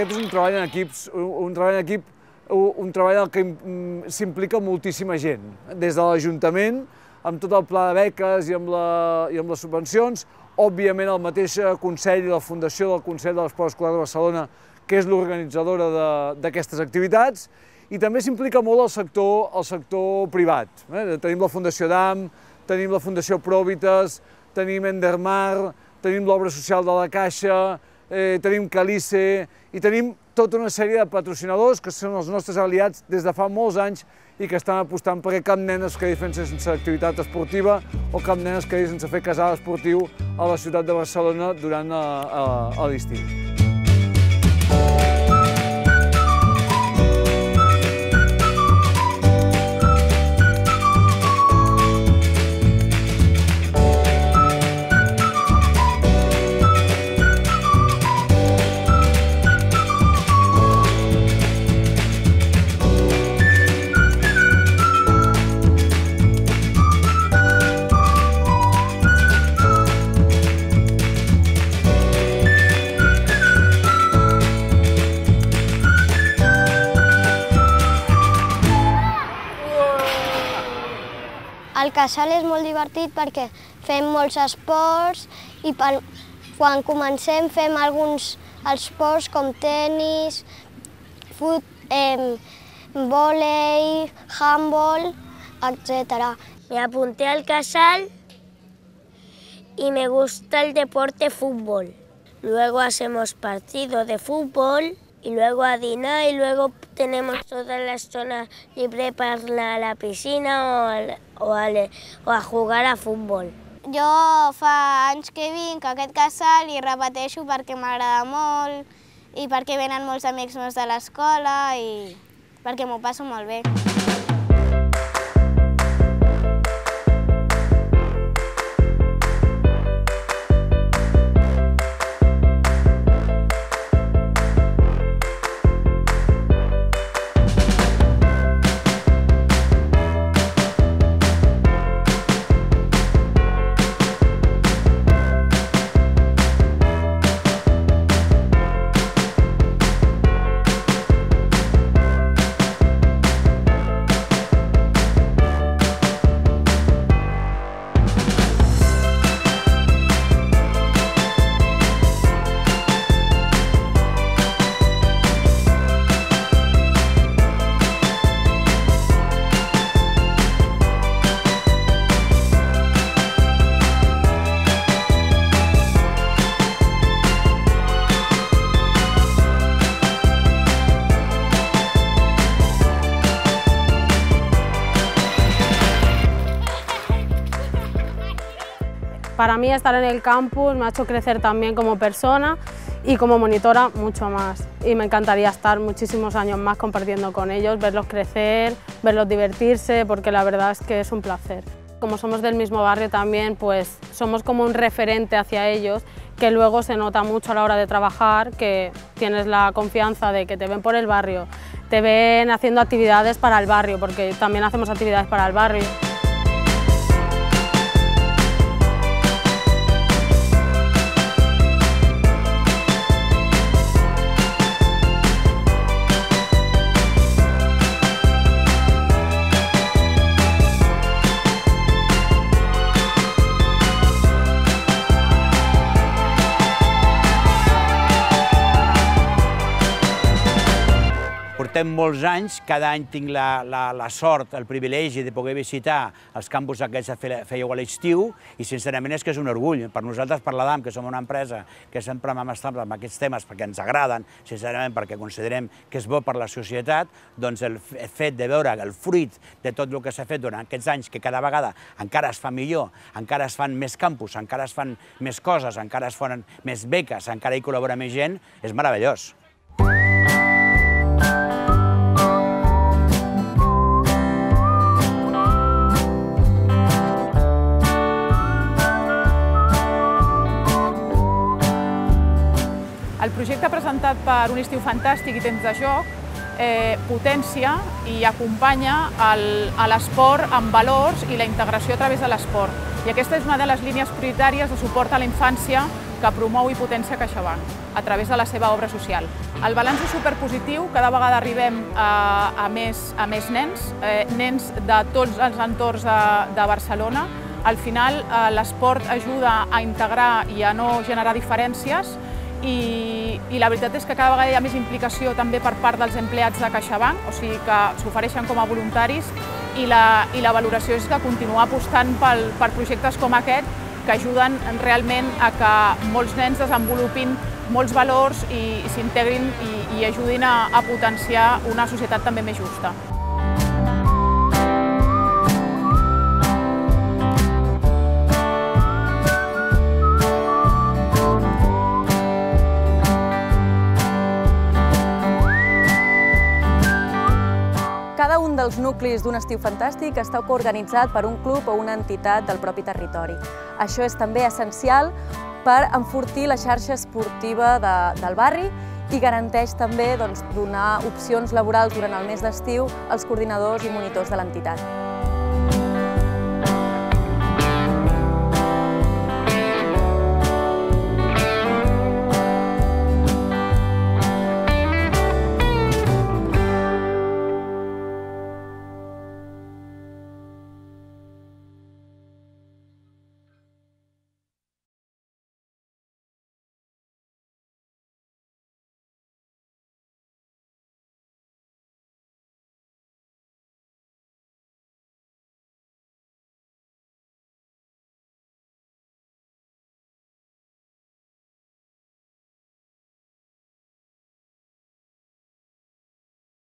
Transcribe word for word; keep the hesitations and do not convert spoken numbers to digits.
aquest és un treball en equips, un treball en equip, un treball en què s'implica moltíssima gent, des de l'Ajuntament, amb tot el pla de beques i amb, la, i amb les subvencions, òbviament el mateix Consell i la Fundació del Consell de l'Esport Escolar de Barcelona, que és l'organitzadora d'aquestes activitats, i també s'implica molt el sector, el sector privat. Eh? Tenim la Fundació D A M, tenim la Fundació Pròvites, tenim Endermar, tenim l'Obra Social de la Caixa, eh, tenim Calice, i tenim tota una sèrie de patrocinadors que són els nostres aliats des de fa molts anys i que estan apostant perquè cap nen es quedi fent sense activitat esportiva o cap nen es quedi sense fer casal esportiu a la ciutat de Barcelona durant l'estiu. El casal és molt divertit perquè fem molts esports i per, quan comencem fem alguns esports com tenis, fut, eh, vòlei, handball, etcétera. Me apunté al casal y me gusta el deporte fútbol. Luego hacemos partido de fútbol y luego a dinar y luego tenemos toda la zona libre para la, la piscina o, al, o, al, o a jugar a futbol. Jo fa anys que vinc a aquest casal i repeteixo perquè m'agrada molt i perquè venen molts amics meus de l'escola i perquè m'ho passo molt bé. Para mí estar en el campus me ha hecho crecer también como persona y como monitora mucho más. Y me encantaría estar muchísimos años más compartiendo con ellos, verlos crecer, verlos divertirse, porque la verdad es que es un placer. Como somos del mismo barrio también, pues somos como un referente hacia ellos, que luego se nota mucho a la hora de trabajar, que tienes la confianza de que te ven por el barrio, te ven haciendo actividades para el barrio, porque también hacemos actividades para el barrio. Portem molts anys, cada any tinc la, la, la sort, el privilegi de poder visitar els campus aquests que fèieu a l'estiu i sincerament és que és un orgull. Per nosaltres, per l'A D A M, que som una empresa que sempre hem estat amb aquests temes perquè ens agraden, sincerament perquè considerem que és bo per la societat, doncs el fet de veure el fruit de tot el que s'ha fet durant aquests anys, que cada vegada encara es fa millor, encara es fan més campus, encara es fan més coses, encara es fan més beques, encara hi col·labora més gent, és meravellós. El projecte presentat per Un estiu fantàstic i temps de joc eh, potència i acompanya l'esport amb valors i la integració a través de l'esport. I aquesta és una de les línies prioritàries de suport a la infància que promou i potencia CaixaBank a través de la seva obra social. El balanç és superpositiu, cada vegada arribem a, a, més, a més nens, eh, nens de tots els entorns de, de Barcelona. Al final, eh, l'esport ajuda a integrar i a no generar diferències i, i la veritat és que cada vegada hi ha més implicació també per part dels empleats de CaixaBank, o sigui que s'ofereixen com a voluntaris i la, i la valoració és que continuar apostant pel, per projectes com aquest que ajuden realment a que molts nens desenvolupin molts valors i, i s'integrin i, i ajudin a, a potenciar una societat també més justa. Cada un dels nuclis d'un estiu fantàstic està coorganitzat per un club o una entitat del propi territori. Això és també essencial per enfortir la xarxa esportiva de, del barri i garanteix també doncs, donar opcions laborals durant el mes d'estiu als coordinadors i monitors de l'entitat.